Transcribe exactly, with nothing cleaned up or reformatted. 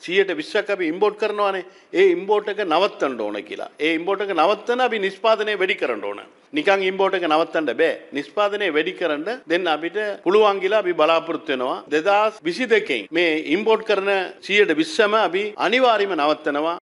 සියයට විස්සක් අපි ඉම්පෝට් කරනවානේ. ඒ ඉම්පෝට් එක නවත්තන්න ඕන කියලා. ඒ ඉම්පෝට් එක නවත්තන අපි නිෂ්පාදනය වැඩි කරන්න ඕන. නිකන් ඉම්පෝට් එක නවත්තන්න බෑ. නිෂ්පාදනය වැඩි කරන්න දෙන්න අපිට පුළුවන් කියලා අපි බලාපොරොත්තු වෙනවා. දෙදාස් විසි දෙකෙන් මේ ඉම්පෝට් කරන සියයට විස්සම අපි අනිවාර්යයෙන්ම නවත්තනවා.